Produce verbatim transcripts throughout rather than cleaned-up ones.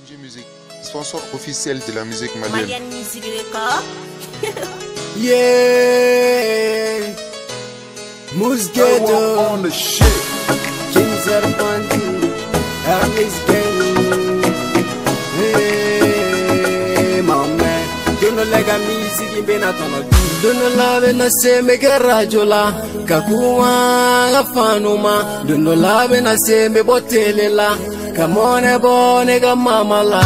G Music, sponsor officiel de la musique malienne. Malienne Music Record. Yeah, Musghetto on the shit. Kings are bunting, Alice gang. Hey, my man, don't know like a music in Benatono. Don't know love na se me garajola, kakuma gafanuma. Don't know love na se me botelela, come on e bone ga mama la.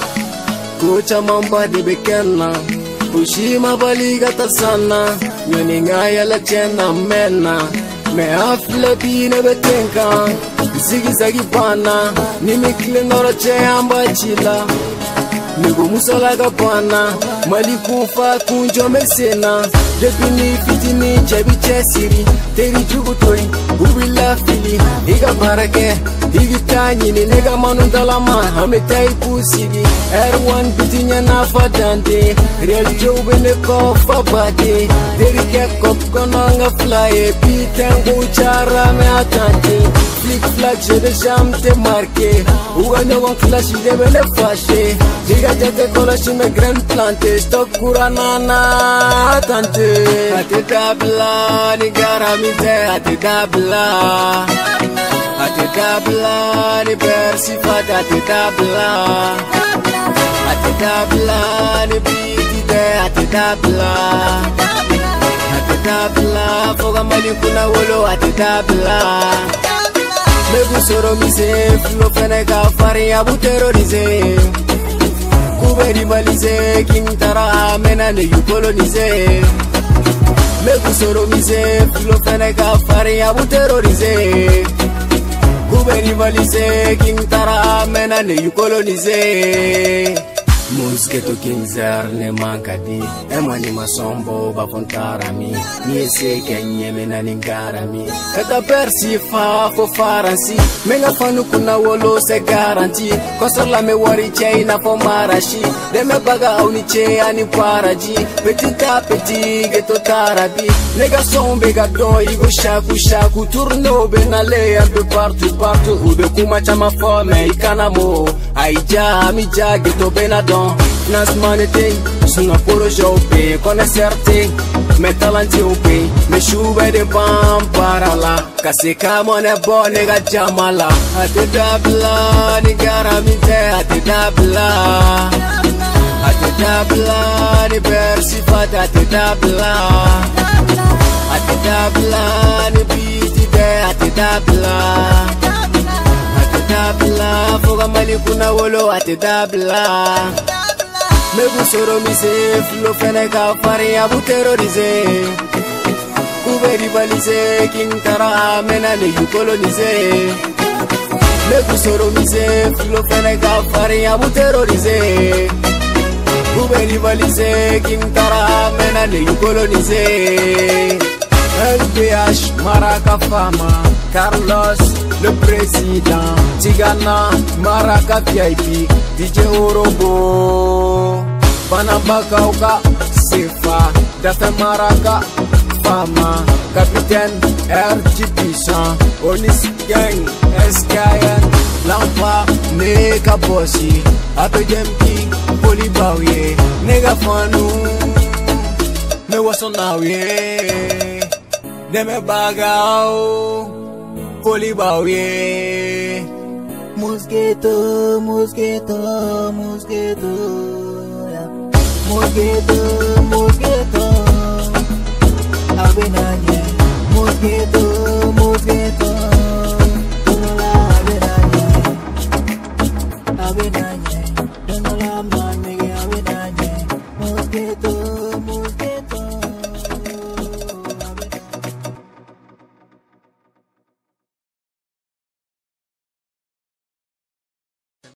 Kucha mamba di bekena. Ushima baliga tasana, nyoninga yala chena mena. Me afle bine betenka, zigi zagi pana. Nimi kile nora che amba chila. Nigo musala gapana, mali kufa kunjo mesena. Depini fitini chebi chesiri, teri jugutoi, ubila fili. Iga barake, igi tanyi ni nega manu dalama, hame tai pusigi. R one bitinya na fadante, real jobe ne kofa bate. Teri ke kop konanga fly, pitengu chara me atante. Flick flag je de jam te marqué, uga wan flash de bele fashe. Diga jate kola shime grand plante, stock kuranana atante. Ate tabla, ni garamite, ate tabla. Ate tabla, ni persifat, ate tabla. Ate tabla, ni bitite, ate tabla. Ate tabla, foga mali kuna wolo, ate tabla. Megu soro mise, flo fene ka fari abu terrorize. Kuberi balize, kintara mena ne yu colonize. Megu soro mise, flo fene ka fari abu terrorize. Kuberi balize, kintara mena ne yu colonize. Musghetto Kingzer ne mankadi, emani masombo bapontarami. Niese kenye mena ningarami. Kata persi fa fo faransi, menga fanu kuna wolo se garanti. Kosor la me wari chei na fo marashi, de me baga au ni che ani paraji. Petit a petit ghetto tarabi, nega sombe gado igo shaku shaku turno benale un peu partout partout. Ube kuma chama fome ikanamo, aija mi ja ghetto benadon. Nas manete, sono puro jope, connaisserte, me talenti upe, me chube de bam para la, kase kamone bo nega jamala, ate dabla, ni garamite, ate dabla, ate dabla, ni persifat, ate dabla, ate dabla, ni bitite, ate dabla, ate dabla, foga mali kuna wolo, ate dabla. Megu soro mise, flo fene ka fari abu terrorize. Kuberi balize, kintara mena ne yu colonize. Megu soro mise, flo fene ka fari abu terrorize. Kuberi balize, kintara mena ne yu colonize. L B H Maraka Fama, Carlos le président, Tigana Maraka V I P, D J Orobo, Banabakauka Sefa, Dafe Maraka Fama, Capitaine R G Puissant, Onis Gang, S K N, Lampa, Neka Bossi, Apedemki, Polibawie, Nega Fanu, Me Wasonawie. Deme bagao, Polibawie. Musghetto, Musghetto, Musghetto, Musghetto, Musghetto, Abenanye, Musghetto, Musghetto, Donola Abenanye, Abenanye, Donola man, nigga Abenanye, Musghetto.